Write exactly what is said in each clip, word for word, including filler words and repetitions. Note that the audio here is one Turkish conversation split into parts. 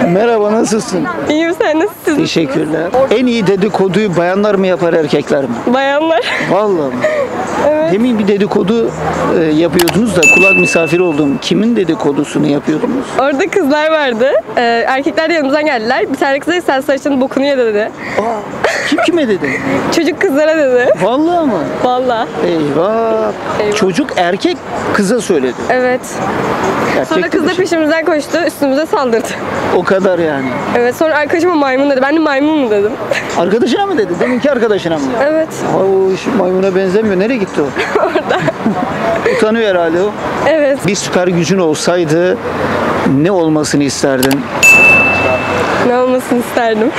Merhaba, nasılsın? İyiyim, sen nasılsın? Teşekkürler. En iyi dedikoduyu bayanlar mı yapar, erkekler mi? Bayanlar. Vallahi mi? Evet. Demin bir dedikodu e, yapıyordunuz da kulak misafiri oldum. Kimin dedikodusunu yapıyordunuz? Orada kızlar vardı. Ee, erkekler de yanımızdan geldiler. Bir tane kıza sen saçının bokunu ye dedi. Aa, kim kime dedi? Çocuk kızlara dedi. Vallahi mı? Vallahi. Eyvah. Eyvah. Çocuk erkek kıza söyledi. Evet. Erkek Sonra de kız da bir şey- peşimizden koştu. Üstümüze saldırdı. O kadar yani. Evet, sonra arkadaşıma maymun dedi. Ben de maymun mu dedim. Arkadaşına mı dedi? Deminki arkadaşına mı? Evet. Aa, o iş maymuna benzemiyor. Nereye gitti o? Orada. Utanıyor herhalde o. Evet. Bir süper gücün olsaydı ne olmasını isterdin? Ne olmasını isterdim.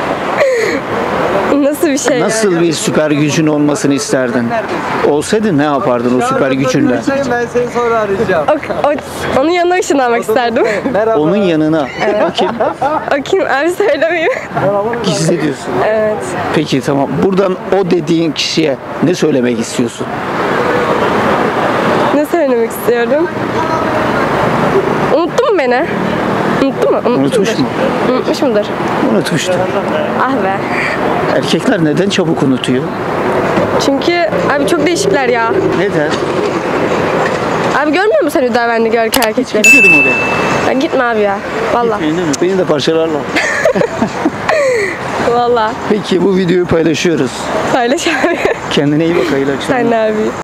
Nasıl bir şey? Nasıl bir süper gücün olmasını isterdin? Olsaydı ne yapardın o süper gücünle? Ben seni sonra arayacağım. O, o, onun yanına ışınlanmak isterdim. Merhaba. Onun yanına. Bakayım. Bakayım, abi söylemeyeyim. Gizli diyorsun. Evet. Peki tamam. Buradan o dediğin kişiye ne söylemek istiyorsun? Ne söylemek istiyorum? Unuttun mu beni? Unuttun mu? Unutmuş mudur? mu? Unutmuş mudur? Unutmuştu. Ah be. Erkekler neden çabuk unutuyor? Çünkü abi çok değişikler ya. Neden? Abi görmüyor musun sen Hüdavenli görki erkekleri? Gitmedim oraya. Ya gitme abi ya. Valla. Gitmeyin değil mi? Beni de parçalarla. Valla. Peki bu videoyu paylaşıyoruz. Paylaş abi. Kendine iyi bak, hayırlı akşamlar. Sen de abi.